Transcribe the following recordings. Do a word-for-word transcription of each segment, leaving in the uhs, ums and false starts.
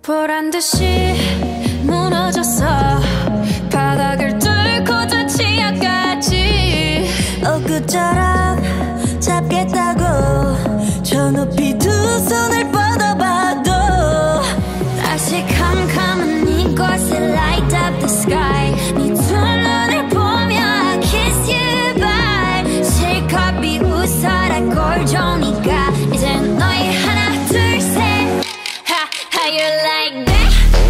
보란 듯이 무너졌어. 바닥을 뚫고 저 치아까지 엊그처럼 잡겠다고 저 높이 두 손을 뻗어봐도 다시 캄캄한 이곳에 light up the sky. 네 두 눈을 보며 I kiss you bye. 실컷 비웃어라 꼴좋으니까 이젠 너희 하나 둘 셋. Ha, how you like that?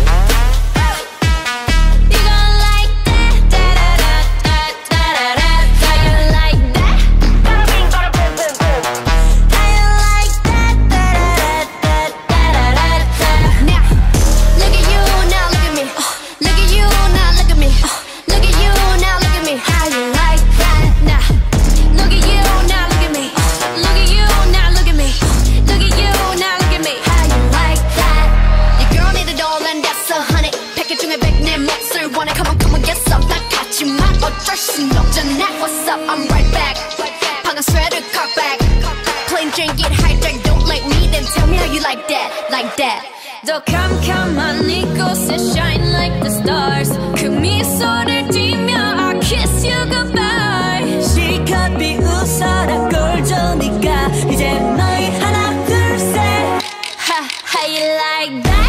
어쩔 순 없잖아. What's up? I'm right back. 방금 sweater cock back. Plain drink it hijack. Don't like me, then tell me how you like that, like that. 더 캄캄한 이곳에 shine like the stars. 그 미소를 띠며 I kiss you goodbye. 실컷 비웃어라 꼴좋으니까 이제 너희 하나 둘 셋. Ha, how you like that?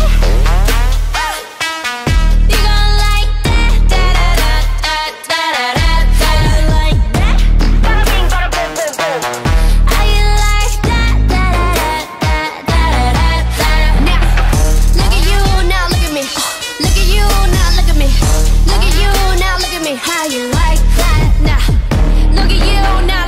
How you like that? Nah, look at you now.